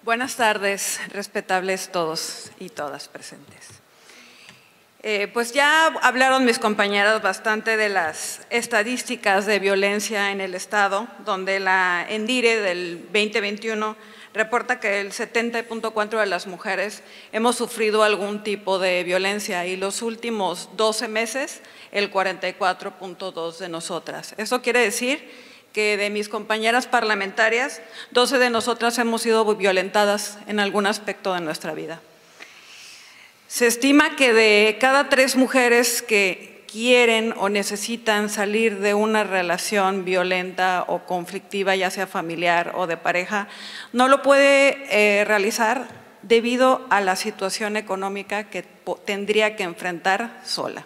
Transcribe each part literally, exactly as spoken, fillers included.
Buenas tardes, respetables todos y todas presentes. Eh, pues ya hablaron mis compañeras bastante de las estadísticas de violencia en el Estado, donde la ENDIRE del veinte veintiuno reporta que el setenta punto cuatro de las mujeres hemos sufrido algún tipo de violencia y los últimos doce meses el cuarenta y cuatro punto dos de nosotras. Eso quiere decir que de mis compañeras parlamentarias, doce de nosotras hemos sido violentadas en algún aspecto de nuestra vida. Se estima que de cada tres mujeres que quieren o necesitan salir de una relación violenta o conflictiva, ya sea familiar o de pareja, no lo puede eh, realizar debido a la situación económica que tendría que enfrentar sola.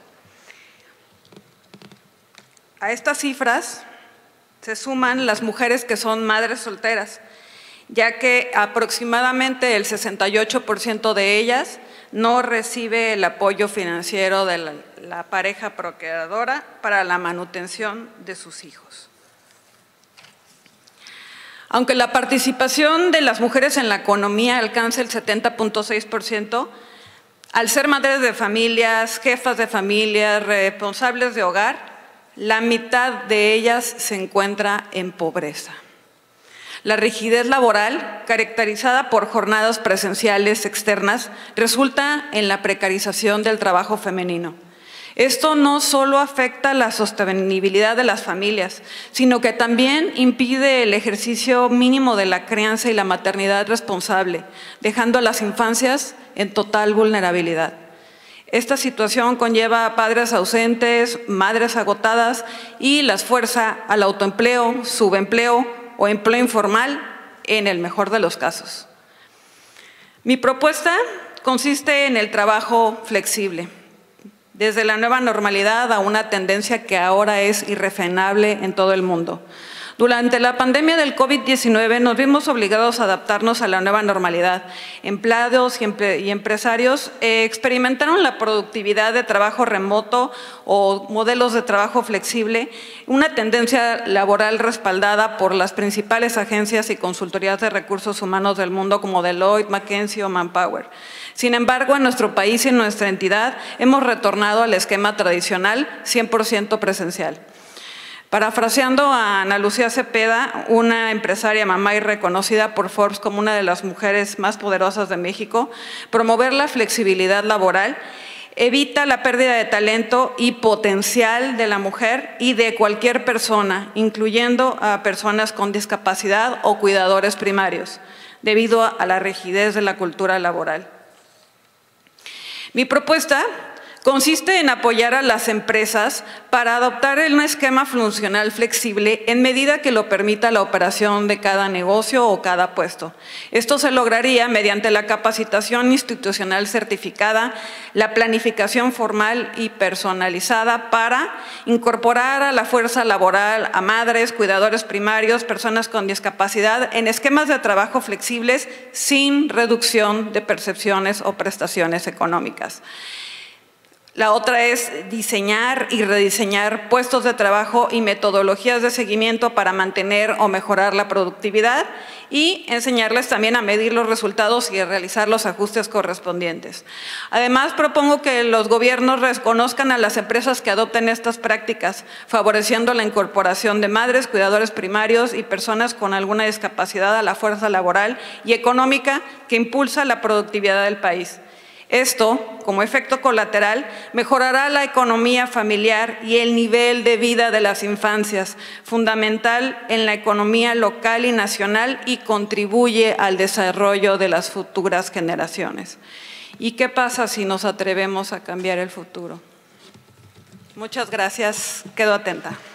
A estas cifras se suman las mujeres que son madres solteras, ya que aproximadamente el sesenta y ocho por ciento de ellas no recibe el apoyo financiero de la, la pareja procreadora para la manutención de sus hijos. Aunque la participación de las mujeres en la economía alcanza el setenta punto seis por ciento, al ser madres de familias, jefas de familias, responsables de hogar, la mitad de ellas se encuentra en pobreza. La rigidez laboral, caracterizada por jornadas presenciales externas, resulta en la precarización del trabajo femenino. Esto no solo afecta la sostenibilidad de las familias, sino que también impide el ejercicio mínimo de la crianza y la maternidad responsable, dejando a las infancias en total vulnerabilidad. Esta situación conlleva a padres ausentes, madres agotadas y las fuerza al autoempleo, subempleo o empleo informal en el mejor de los casos. Mi propuesta consiste en el trabajo flexible, desde la nueva normalidad a una tendencia que ahora es irrefrenable en todo el mundo. Durante la pandemia del COVID diecinueve nos vimos obligados a adaptarnos a la nueva normalidad. Empleados y, empre y empresarios eh, experimentaron la productividad de trabajo remoto o modelos de trabajo flexible, una tendencia laboral respaldada por las principales agencias y consultorías de recursos humanos del mundo como Deloitte, McKinsey o Manpower. Sin embargo, en nuestro país y en nuestra entidad hemos retornado al esquema tradicional cien por ciento presencial. Parafraseando a Ana Lucía Cepeda, una empresaria mamá y reconocida por Forbes como una de las mujeres más poderosas de México, promover la flexibilidad laboral evita la pérdida de talento y potencial de la mujer y de cualquier persona, incluyendo a personas con discapacidad o cuidadores primarios, debido a la rigidez de la cultura laboral. Mi propuesta consiste en apoyar a las empresas para adoptar un esquema funcional flexible en medida que lo permita la operación de cada negocio o cada puesto. Esto se lograría mediante la capacitación institucional certificada, la planificación formal y personalizada para incorporar a la fuerza laboral a madres, cuidadores primarios, personas con discapacidad en esquemas de trabajo flexibles sin reducción de percepciones o prestaciones económicas. La otra es diseñar y rediseñar puestos de trabajo y metodologías de seguimiento para mantener o mejorar la productividad y enseñarles también a medir los resultados y a realizar los ajustes correspondientes. Además, propongo que los gobiernos reconozcan a las empresas que adopten estas prácticas, favoreciendo la incorporación de madres, cuidadores primarios y personas con alguna discapacidad a la fuerza laboral y económica que impulsa la productividad del país. Esto, como efecto colateral, mejorará la economía familiar y el nivel de vida de las infancias, fundamental en la economía local y nacional y contribuye al desarrollo de las futuras generaciones. ¿Y qué pasa si nos atrevemos a cambiar el futuro? Muchas gracias, quedo atenta.